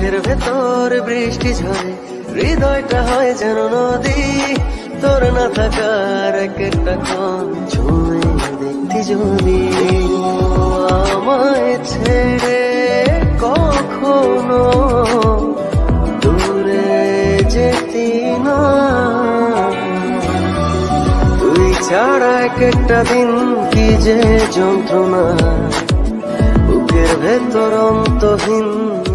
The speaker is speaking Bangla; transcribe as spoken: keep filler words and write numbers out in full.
চোখের ভেতর বৃষ্টি ঝরে, হৃদয়টা হয় যেন নদী। তোর না থাকার এক একটা ক্ষণ ছুঁয়ে দেখতি যদি, আমায় ছেড়ে কখনো দূরে যেতি না। তুই ছাড়া এক একটা দিন কি যে যন্ত্রণা, বুকের ভেতর অন্তহীন